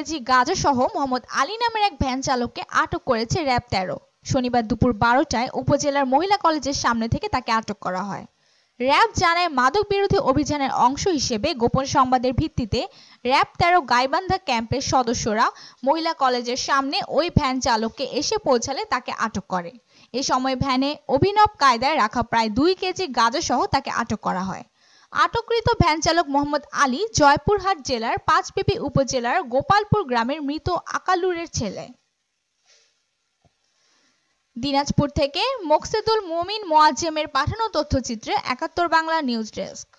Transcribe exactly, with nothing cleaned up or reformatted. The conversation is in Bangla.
কেজি গাঁজা সহ মোহাম্মদ আলী নামের এক ভ্যান চালককে আটক করেছে র্যাব তেরো। শনিবার দুপুর বারোটায় উপজেলার মহিলা কলেজের সামনে থেকে তাকে আটক করা হয়। র্যাব জানায়, মাদক বিরোধী অভিযানের অংশ হিসেবে গোপন সংবাদের ভিত্তিতে র্যাব তেরো গাইবান্ধা ক্যাম্পের সদস্যরা মহিলা কলেজের সামনে ওই ভ্যান চালককে এসে পৌঁছালে তাকে আটক করে। এ সময় ভ্যানে অভিনব কায়দায় রাখা প্রায় দুই কেজি গাঁজা সহ তাকে আটক করা হয়। আটককৃত ভ্যান চালক মোহাম্মদ আলী জয়পুরহাট জেলার পাঁচবিবি উপজেলার গোপালপুর গ্রামের মৃত আকালুরের ছেলে। দিনাজপুর থেকে মোকসেদুল মুমিন মোয়াজ্জেমের পাঠানো তথ্যচিত্রে একাত্তর বাংলা নিউজ ডেস্ক।